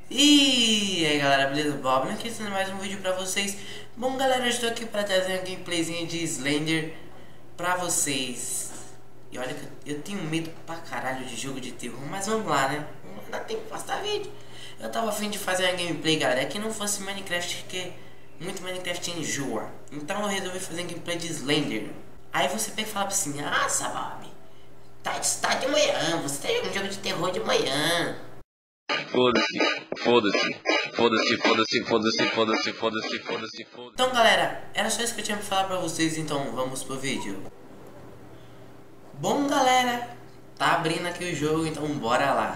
E aí galera, beleza? Bob aqui trazendo mais um vídeo pra vocês. Bom galera, eu estou aqui pra trazer uma gameplayzinha de Slender pra vocês. E olha que eu tenho medo pra caralho de jogo de terror, mas vamos lá, né? Não dá tempo pra postar vídeo. Eu tava afim de fazer uma gameplay, galera, que não fosse Minecraft, porque muito Minecraft enjoa. Então eu resolvi fazer gameplay de Slender. Aí você pega e fala assim: nossa Bob, tá de manhã, você tá jogando um jogo de terror de manhã. Foda-se, foda-se, foda-se, foda-se, foda-se, foda-se, foda-se, foda-se, foda-se. Então galera, era só isso que eu tinha pra falar pra vocês, então vamos pro vídeo. Bom galera, tá abrindo aqui o jogo, então bora lá.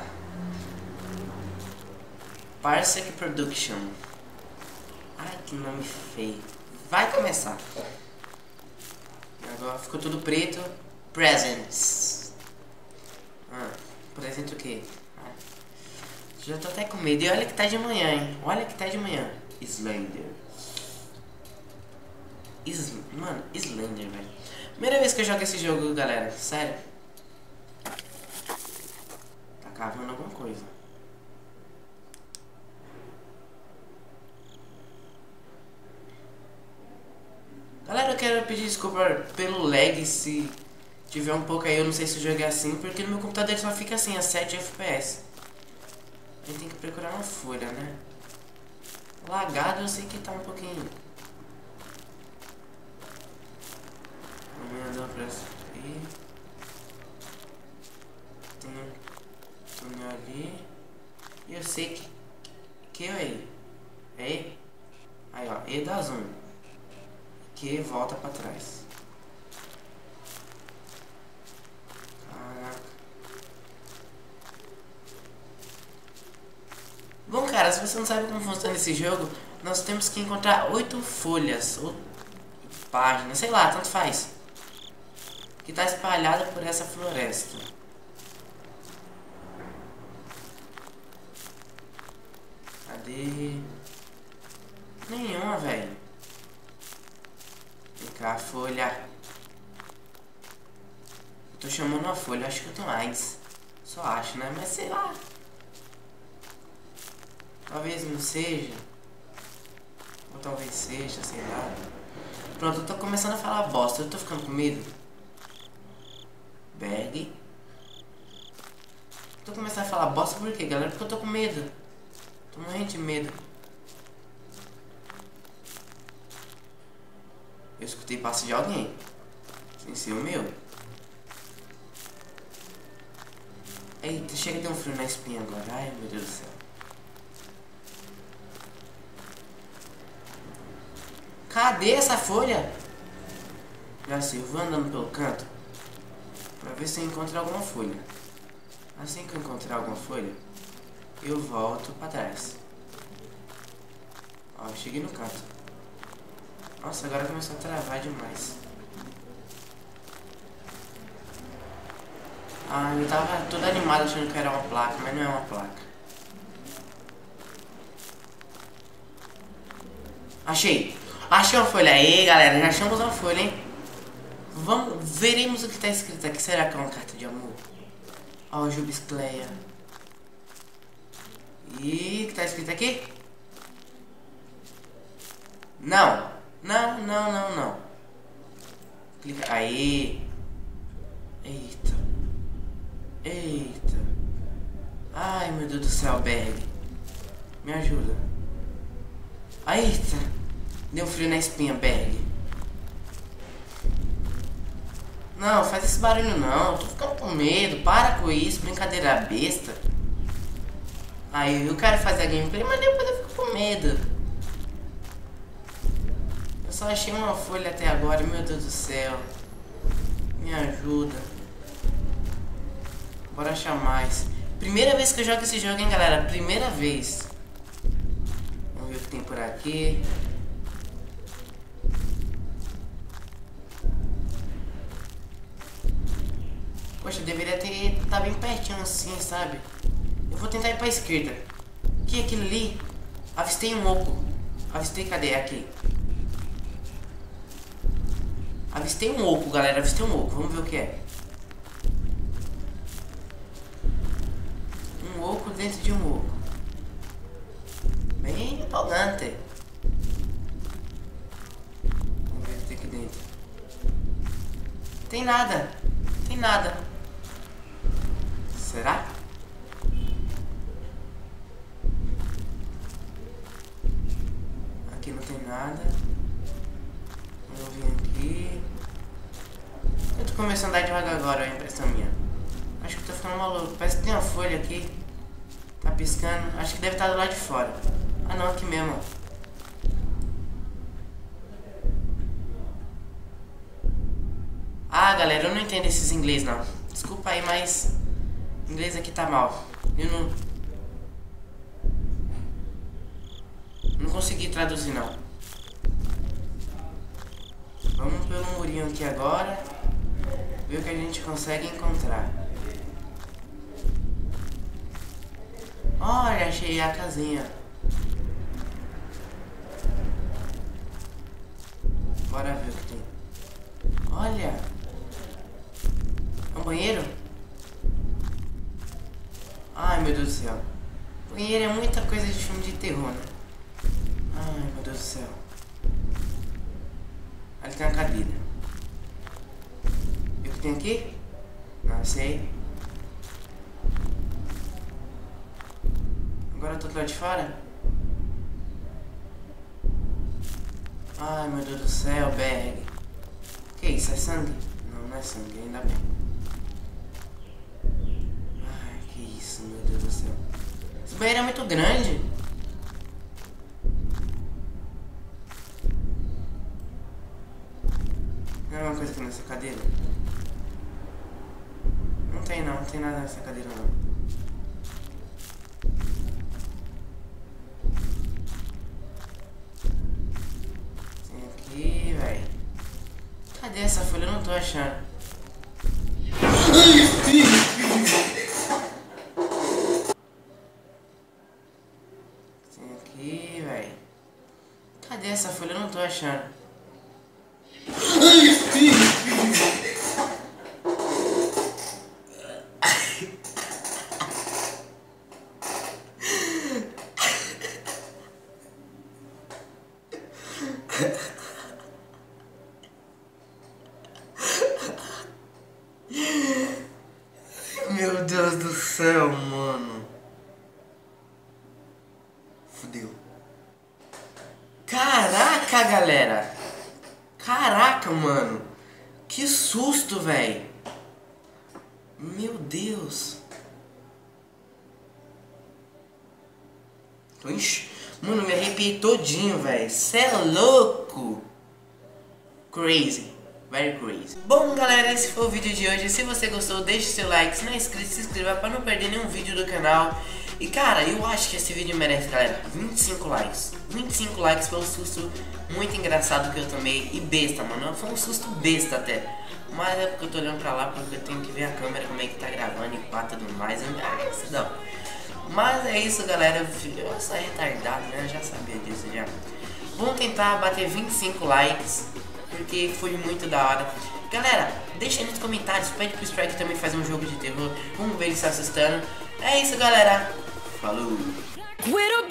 Parsec Production. Ai, que nome feio. Vai começar. Agora ficou tudo preto. Presents. Presente o quê? Já tô até com medo. E olha que tá de manhã, hein? Olha que tá de manhã. Slender. Mano, Slender, velho. Primeira vez que eu jogo esse jogo, galera. Sério. Tá cavando alguma coisa. Galera, eu quero pedir desculpa pelo lag se tiver um pouco aí. Eu não sei se o jogo é assim, porque no meu computador ele só fica assim, a 7 FPS. A gente tem que procurar uma folha, né? Lagado eu sei que tá um pouquinho. Vamos andar pra aí. Tem um túnel ali. E eu sei que é aí. É? Aí ó, E dá zoom. Que volta pra trás. Caraca. Bom, cara, se você não sabe como funciona esse jogo, nós temos que encontrar 8 folhas ou páginas, sei lá, tanto faz, que tá espalhada por essa floresta. Cadê? Nenhuma, velho. Vem cá, folha. Eu tô chamando uma folha, acho que eu tenho mais. Só acho, né? Mas sei lá. Talvez não seja. Ou talvez seja, sei lá. Pronto, eu tô começando a falar bosta. Eu tô ficando com medo. Bag. Tô começando a falar bosta por quê, galera? Porque eu tô com medo. Tô morrendo de medo. Eu escutei passo de alguém. Sem ser o meu. Eita, chega de um frio na espinha agora. Ai, meu Deus do céu. Cadê essa folha? Já sei, eu vou andando pelo canto pra ver se eu encontro alguma folha. Assim que eu encontrar alguma folha, eu volto pra trás. Ó, eu cheguei no canto. Nossa, agora começou a travar demais. Ah, eu tava todo animado achando que era uma placa, mas não é uma placa. Achei! Achei uma folha aí, galera. Já achamos uma folha, hein? Veremos o que tá escrito aqui. Será que é uma carta de amor? Ó, Jubiscleia. E o que tá escrito aqui? Não. Não, não, não, não. Clica. Aí. Eita. Eita. Ai, meu Deus do céu, Berg. Me ajuda. Eita. Deu frio na espinha, Berg. Não, faz esse barulho não. Eu tô ficando com medo. Para com isso, brincadeira besta. Aí eu quero fazer a gameplay, mas depois eu fico com medo. Eu só achei uma folha até agora, meu Deus do céu. Me ajuda. Bora achar mais. Primeira vez que eu jogo esse jogo, hein, galera? Primeira vez. Vamos ver o que tem por aqui. Poxa, eu deveria ter... tá bem pertinho assim, sabe? Eu vou tentar ir pra esquerda. Que é aquilo ali? Avistei um oco. Avistei, cadê? Aqui. Avistei um oco, galera. Avistei um oco. Vamos ver o que é. Um oco dentro de um oco. nada. Não tem nada. Será? Aqui não tem nada. Vamos vir aqui. Eu tô começando a andar devagar agora, é a impressão minha. Acho que eu tô ficando maluco. Parece que tem uma folha aqui. Tá piscando. Acho que deve estar do lado de fora. Ah não, aqui mesmo. Ah, galera, eu não entendo esses inglês não. Desculpa aí, mas inglês aqui tá mal. Eu não consegui traduzir não. Vamos pelo murinho aqui agora. Ver o que a gente consegue encontrar. Olha, achei a casinha. Bora ver o que tem. Olha. É um banheiro? Ai, meu Deus do céu. Banheiro é muita coisa de filme de terror, né? Ai, meu Deus do céu. Ali tem uma cadeira. E o que tem aqui? Não sei. Agora eu tô do lado de fora? Ai, meu Deus do céu, Berg. Que isso? É sangue? Não, não é sangue, ainda bem. Ai, que isso, meu Deus do céu. Esse banheiro é muito grande. Tem alguma coisa aqui nessa cadeira? Não tem não, não tem nada nessa cadeira não. Cadê essa folha? Eu não tô achando. Tem aqui, velho. Cadê essa folha? Eu não tô achando. Meu Deus do céu, mano. Fudeu. Caraca, galera. Caraca, mano. Que susto, velho. Meu Deus. Mano, me arrepiei todinho, velho. Cê é louco. Crazy. Very crazy. Bom, galera, esse foi o vídeo de hoje. Se você gostou, deixe seu like. Se não é inscrito, se inscreva para não perder nenhum vídeo do canal. E cara, eu acho que esse vídeo merece, galera, 25 likes. 25 likes pelo susto muito engraçado que eu tomei. E besta, mano. Foi um susto besta até. Mas é porque eu tô olhando pra lá, porque eu tenho que ver a câmera como é que tá gravando e pá, tudo mais. Não. Mas é isso, galera. Eu sou retardado, né? Eu já sabia disso já. Vamos tentar bater 25 likes, porque foi muito da hora. Galera, deixa aí nos comentários. Pede pro Strike também fazer um jogo de terror. Vamos ver ele se assustando. É isso, galera. Falou.